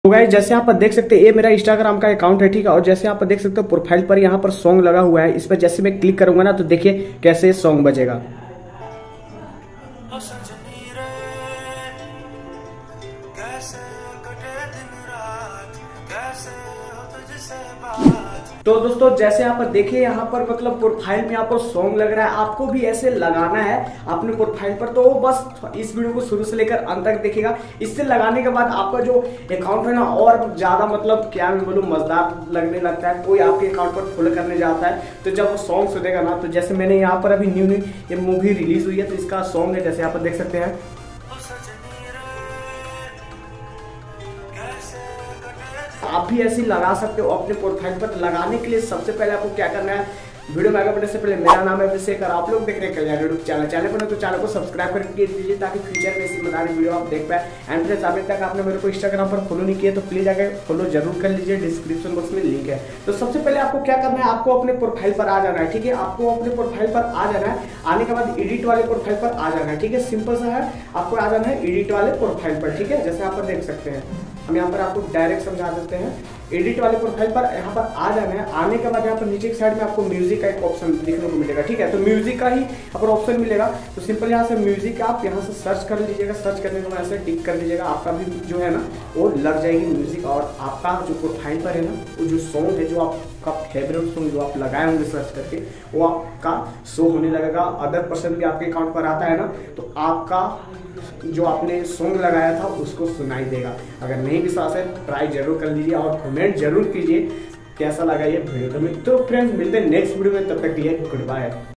तो गाइस जैसे यहाँ पर देख सकते हैं ये मेरा इंस्टाग्राम का अकाउंट है, ठीक है। और जैसे यहाँ पर देख सकते हो प्रोफाइल पर यहाँ पर सॉन्ग लगा हुआ है। इस पर जैसे मैं क्लिक करूंगा ना तो देखिए कैसे सॉन्ग बजेगा। तो दोस्तों जैसे यहाँ पर देखिए यहाँ पर मतलब प्रोफाइल में यहाँ पर सॉन्ग लग रहा है, आपको भी ऐसे लगाना है अपने प्रोफाइल पर। तो बस इस वीडियो को शुरू से लेकर अंत तक देखिएगा। इससे लगाने के बाद आपका जो अकाउंट है ना और ज्यादा मतलब क्या मैं बोलूँ मजेदार लगने लगता है। कोई आपके अकाउंट पर फॉलो करने जाता है तो जब वो सॉन्ग सुनेगा ना, तो जैसे मैंने यहाँ पर अभी न्यू ये मूवी रिलीज हुई है तो इसका सॉन्ग है, जैसे यहाँ पर देख सकते हैं। आप भी ऐसे लगा सकते हो अपने प्रोफाइल पर। लगाने के लिए सबसे पहले आपको क्या करना है, वीडियो में आगे बढ़ने से पहले मेरा नाम है अभिषेक और आप लोग देख रहे हैं कल्याण यूट्यूब चैनल पर तो चैनल को सब्सक्राइब करके दीजिए ताकि फ्यूचर में ऐसी मजेदार वीडियो आप देख पाए। एंड फ्रेंड्स अभी तक आपने मेरे को इंस्टाग्राम पर फॉलो नहीं किया तो प्लीज आगे फॉलो जरूर कर लीजिए, डिस्क्रिप्शन बॉक्स में लिंक है। तो सबसे पहले आपको क्या करना है, आपको अपने प्रोफाइल पर आ जाना है, ठीक है। आपको अपने प्रोफाइल पर आ जाना है, आने के बाद एडिट वाले प्रोफाइल पर आ जाना है, ठीक है। सिंपल सा है, आपको आ जाना है एडिट वाले प्रोफाइल पर, ठीक है। जैसे आप पर देख सकते हैं, हम यहाँ पर आपको डायरेक्ट समझा देते हैं। एडिट वाले प्रोफाइल पर यहाँ पर आ जाना है। आने के बाद यहाँ पर नीचे की साइड में आपको म्यूजिक का एक ऑप्शन देखने को मिलेगा, ठीक है। तो म्यूजिक का ही यहाँ पर ऑप्शन मिलेगा। तो सिंपल यहाँ से म्यूजिक आप यहाँ से सर्च कर लीजिएगा। सर्च करने के बाद ऐसे टिक कर लीजिएगा, आपका भी जो है ना वो लग जाएगी म्यूजिक। और आपका जो प्रोफाइल पर है ना वो जो सॉन्ग है, जो आपका फेवरेट सॉन्ग जो आप लगाए होंगे सर्च करके, वो आपका शो होने लगेगा। अदर पर्सन भी आपके अकाउंट पर आता है ना तो आपका जो आपने सॉन्ग लगाया था उसको सुनाई देगा। अगर नहीं विश्वास है ट्राई जरूर कर लीजिए और कमेंट जरूर कीजिए कैसा लगा ये वीडियो। तो फ्रेंड्स मिलते हैं नेक्स्ट वीडियो में, तब तक के लिए गुड बाय।